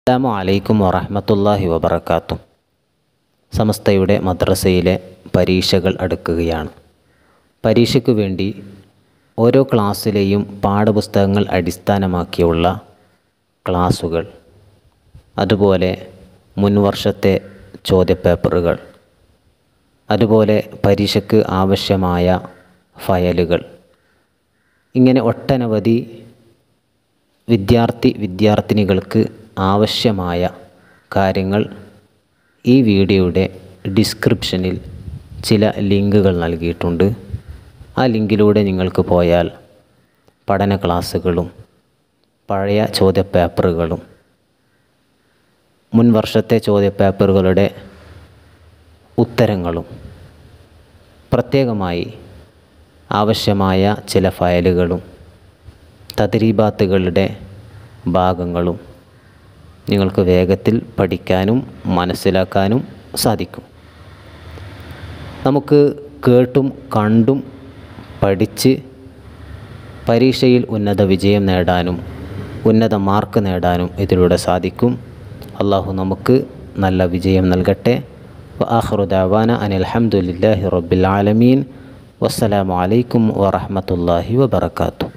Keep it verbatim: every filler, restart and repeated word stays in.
അസ്സലാമു അലൈക്കും വറഹ്മത്തുള്ളാഹി വബറകാതുഹു. സമസ്തയുടെ മദ്രസയിലെ പരീക്ഷകൾ അടുക്കുകയാണ്. പരീക്ഷയ്ക്ക് വേണ്ടി ഓരോ ക്ലാസ്സിലെയും പാഠപുസ്തകങ്ങൾ അടിസ്ഥാനമാക്കിയുള്ള ക്ലാസുകൾ, അതുപോലെ മുൻവർഷത്തെ ചോദ്യപേപ്പറുകൾ, അതുപോലെ പരീക്ഷയ്ക്ക് ആവശ്യമായ ഫയലുകൾ, ഇങ്ങനെ ഒട്ടനവധി വിദ്യാർത്ഥി വിദ്യാർത്ഥിനികൾക്ക് ആവശ്യമായ കാര്യങ്ങൾ ഈ വീഡിയോയുടെ ഡിസ്ക്രിപ്ഷനിൽ ചില ലിങ്കുകൾ നൽകിയിട്ടുണ്ട്. ആ ലിങ്കിലൂടെ നിങ്ങൾക്ക് പോയാൽ പഠന ക്ലാസ്സുകളും പഴയ ചോദ്യപേപ്പറുകളും മുൻ വർഷത്തെ ചോദ്യപേപ്പറുകളുടെ ഉത്തരങ്ങളും പ്രത്യേകമായി ആവശ്യമായ ചില ഫയലുകളും തദ്രീബാത്തുകളുടെ ഭാഗങ്ങളും നിങ്ങൾക്ക് വേഗത്തിൽ പഠിക്കാനും മനസ്സിലാക്കാനും സാധിക്കും. നമുക്ക് കേട്ടും കണ്ടും പഠിച്ച് പരീക്ഷയിൽ ഉന്നത വിജയം നേടാനും ഉന്നത മാർക്ക് നേടാനും ഇതിലൂടെ സാധിക്കും. അള്ളാഹു നമുക്ക് നല്ല വിജയം നൽകട്ടെ. വആഖിറു ദഅവാന അനിൽ ഹംദുലില്ലാഹി റബ്ബിൽ ആലമീൻ. വസ്സലാമു അലൈക്കും വറഹ്മത്തുള്ളാഹി വബറകാതുഹു.